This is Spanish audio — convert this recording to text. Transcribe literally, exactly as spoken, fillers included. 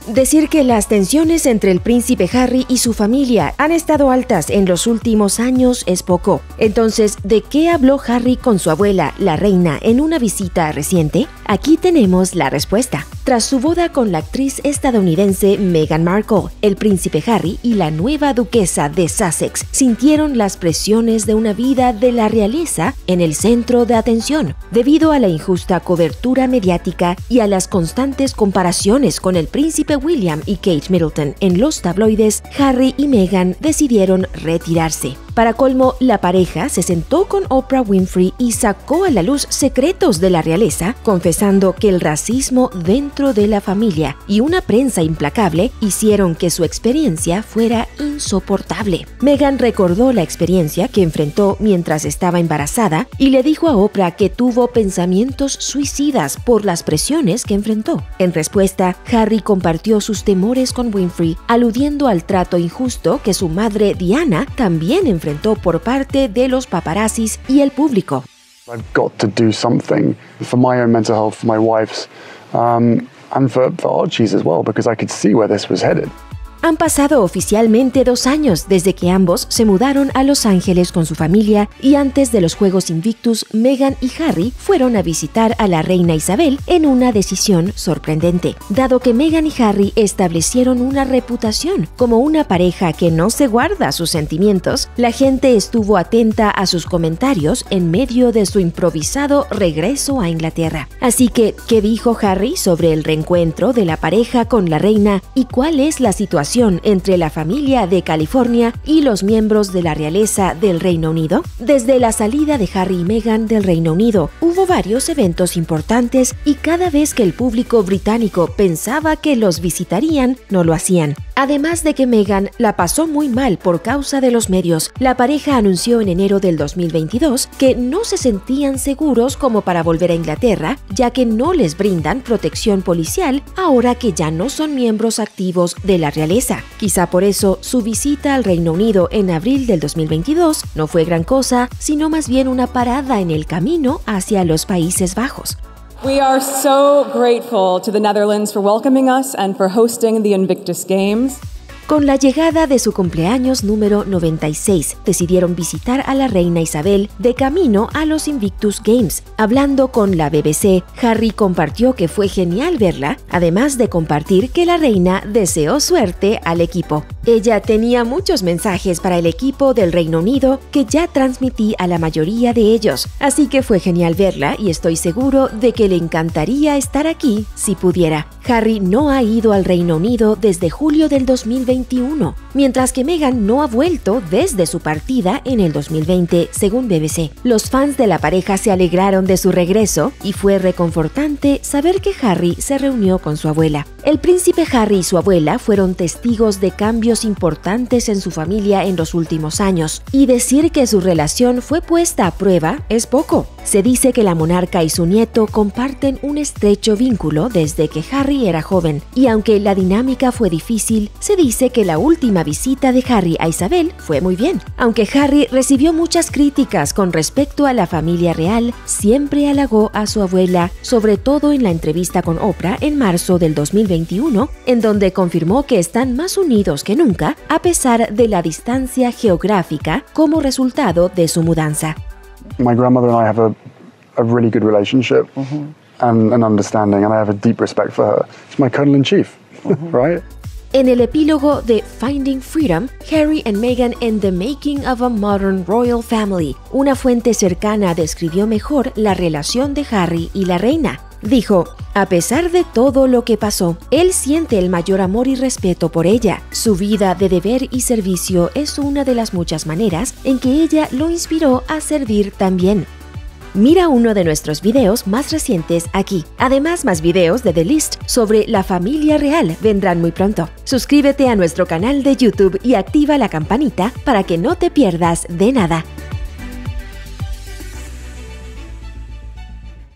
Decir que las tensiones entre el príncipe Harry y su familia han estado altas en los últimos años es poco. Entonces, ¿de qué habló Harry con su abuela, la reina, en una visita reciente? Aquí tenemos la respuesta. Tras su boda con la actriz estadounidense Meghan Markle, el príncipe Harry y la nueva duquesa de Sussex sintieron las presiones de una vida de la realeza en el centro de atención, debido a la injusta cobertura mediática y a las constantes comparaciones con el príncipe William y Kate Middleton en los tabloides. Harry y Meghan decidieron retirarse. Para colmo, la pareja se sentó con Oprah Winfrey y sacó a la luz secretos de la realeza, confesando que el racismo dentro de la familia y una prensa implacable hicieron que su experiencia fuera insoportable. Meghan recordó la experiencia que enfrentó mientras estaba embarazada y le dijo a Oprah que tuvo pensamientos suicidas por las presiones que enfrentó. En respuesta, Harry compartió sus temores con Winfrey, aludiendo al trato injusto que su madre Diana también enfrentó por parte de los paparazzis y el público. I've got to do something for my own mental health, for my wife's, um, and for, for Archie's as well, because I could see where this was headed. Han pasado oficialmente dos años desde que ambos se mudaron a Los Ángeles con su familia y antes de los Juegos Invictus, Meghan y Harry fueron a visitar a la reina Isabel en una decisión sorprendente, dado que Meghan y Harry establecieron una reputación como una pareja que no se guarda sus sentimientos. La gente estuvo atenta a sus comentarios en medio de su improvisado regreso a Inglaterra. Así que, ¿qué dijo Harry sobre el reencuentro de la pareja con la reina y cuál es la situación entre la familia de California y los miembros de la realeza del Reino Unido? Desde la salida de Harry y Meghan del Reino Unido, hubo varios eventos importantes y cada vez que el público británico pensaba que los visitarían, no lo hacían. Además de que Meghan la pasó muy mal por causa de los medios, la pareja anunció en enero del dos mil veintidós que no se sentían seguros como para volver a Inglaterra, ya que no les brindan protección policial ahora que ya no son miembros activos de la realeza. Quizá por eso su visita al Reino Unido en abril del dos mil veintidós no fue gran cosa, sino más bien una parada en el camino hacia los Países Bajos. We are so grateful to the Netherlands for welcoming us and for hosting the Invictus Games. Con la llegada de su cumpleaños número noventa y seis, decidieron visitar a la reina Isabel de camino a los Invictus Games. Hablando con la B B C, Harry compartió que fue genial verla, además de compartir que la reina deseó suerte al equipo. Ella tenía muchos mensajes para el equipo del Reino Unido que ya transmití a la mayoría de ellos, así que fue genial verla y estoy seguro de que le encantaría estar aquí si pudiera. Harry no ha ido al Reino Unido desde julio del dos mil veintiuno, mientras que Meghan no ha vuelto desde su partida en el dos mil veinte, según B B C. Los fans de la pareja se alegraron de su regreso y fue reconfortante saber que Harry se reunió con su abuela. El príncipe Harry y su abuela fueron testigos de cambios importantes en su familia en los últimos años, y decir que su relación fue puesta a prueba es poco. Se dice que la monarca y su nieto comparten un estrecho vínculo desde que Harry era joven, y aunque la dinámica fue difícil, se dice que la última visita de Harry a Isabel fue muy bien. Aunque Harry recibió muchas críticas con respecto a la familia real, siempre halagó a su abuela, sobre todo en la entrevista con Oprah en marzo del dos mil veintiuno, en donde confirmó que están más unidos que nunca a pesar de la distancia geográfica como resultado de su mudanza. My grandmother and I have a, a really good relationship mm-hmm. and an understanding, and I have a deep respect for her. She's my Colonel-in-Chief, mm-hmm. right? En el epílogo de Finding Freedom, Harry and Meghan and the Making of a Modern Royal Family, una fuente cercana describió mejor la relación de Harry y la reina. Dijo, a pesar de todo lo que pasó, él siente el mayor amor y respeto por ella. Su vida de deber y servicio es una de las muchas maneras en que ella lo inspiró a servir también. Mira uno de nuestros videos más recientes aquí. Además, más videos de The List sobre la familia real vendrán muy pronto. Suscríbete a nuestro canal de YouTube y activa la campanita para que no te pierdas de nada.